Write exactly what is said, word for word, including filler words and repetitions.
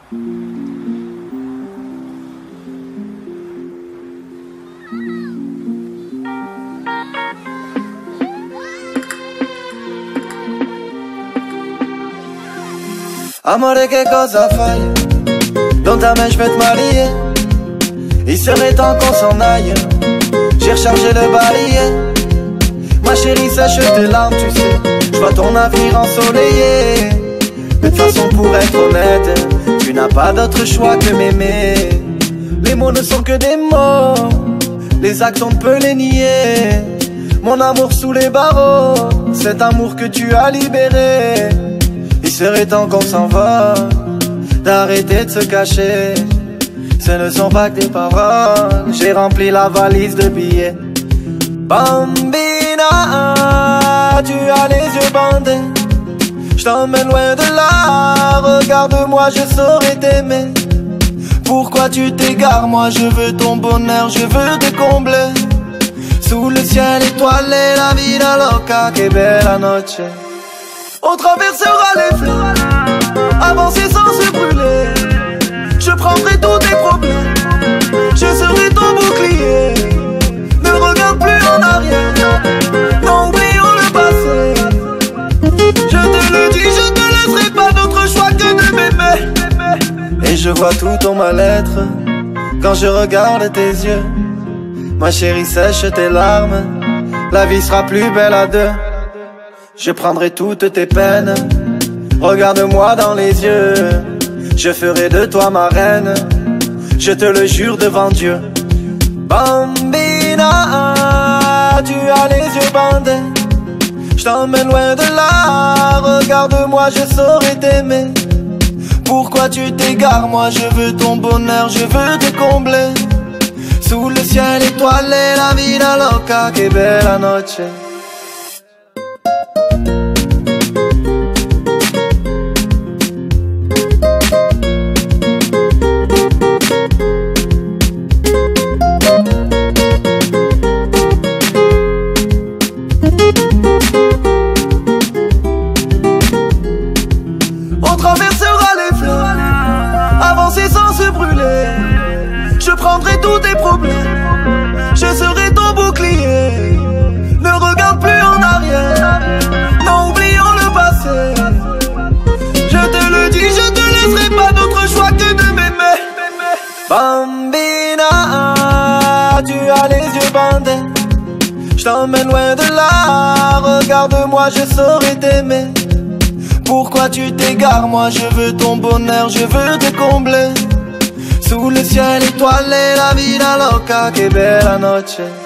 Amore, che cosa fai? Dans ta main je vais te marier. Il serait temps qu'on s'en aille. J'ai rechargé le barillet. Ma chérie, sèche tes larmes, tu sais. Je vois ton avenir ensoleillé. De toute façon, pour être honnête, tu n'as pas d'autre choix que m'aimer. Les mots ne sont que des mots, les actes on ne peut les nier. Mon amour sous les barreaux, cet amour que tu as libéré. Il serait temps qu'on s'en va, d'arrêter de se cacher. Ce ne sont pas que des paroles, j'ai rempli la valise de billets. Bambina, tu as les yeux bandés. Je t'emmène loin de là, regarde-moi, je saurais t'aimer. Pourquoi tu t'égares, moi je veux ton bonheur, je veux te combler. Sous le ciel étoilé, la vida loca, que bella noche. On traversera les fleurs, avancer sans se brûler. Je prendrai tous tes problèmes, je serai ton bouclier. Ne regarde plus en arrière, non, oublions le passé. Je te le dis, je ne laisserai pas d'autre choix que de m'aimer. Et je vois tout ton mal-être quand je regarde tes yeux. Ma chérie, sèche tes larmes, la vie sera plus belle à deux. Je prendrai toutes tes peines, regarde-moi dans les yeux. Je ferai de toi ma reine, je te le jure devant Dieu. Bambina, tu as les yeux bandés. Je t'emmène loin de là, regarde-moi, je saurais t'aimer. Pourquoi tu t'égares, moi je veux ton bonheur, je veux te combler. Sous le ciel étoilé, la vida loca, que bella noche. On traversera les fleurs, avancer sans se brûler. Je prendrai tous tes problèmes, je serai ton bouclier. Ne regarde plus en arrière, non, oublions le passé. Je te le dis, je ne laisserai pas d'autre choix que de m'aimer. Bambina, tu as les yeux bandés. Je t'emmène loin de là, regarde-moi, je saurais t'aimer. Pourquoi tu t'égares, moi je veux ton bonheur, je veux te combler. Sous le ciel étoilé, la vida loca, que bella noche.